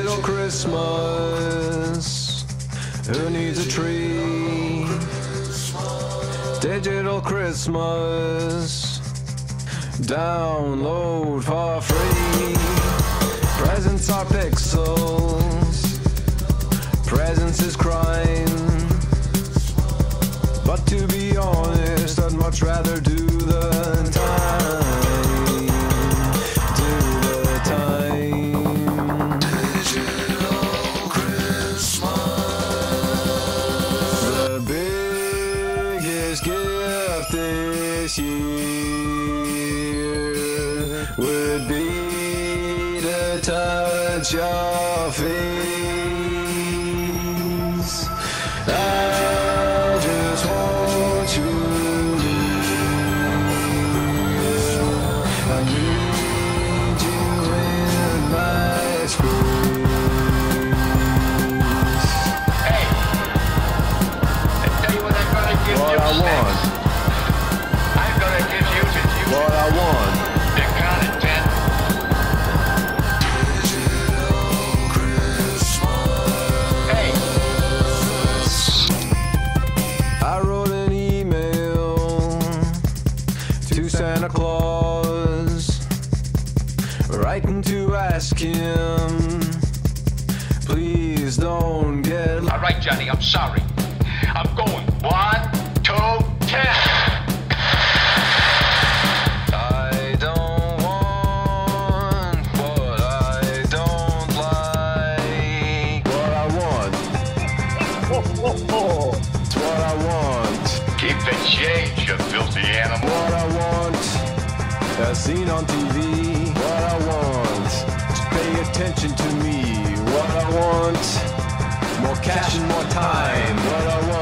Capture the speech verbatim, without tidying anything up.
Digital Christmas. Who needs a tree? Digital Christmas. Download for free. Presents are pixels. Presents is crime. But to be honest, I'd much rather do the time. Do the time. Digital Christmas. The biggest gift this year would be to touch your face. I just want you near. I need you in my space. Hey, I tell you what I'm gonna give What you. I want. I'm gonna give you to you. What I want. You count it, ten. Hey, I wrote an email to Santa Claus, writing to ask him, please don't get all right, Johnny. I'm sorry. I'm going. One, two, ten. I don't want what I don't like. What I want. It's what I want. Keep the change, you filthy animal. What I want. As seen on T V. What I want. Just pay attention to me. What I want. More cash and more time. What I want.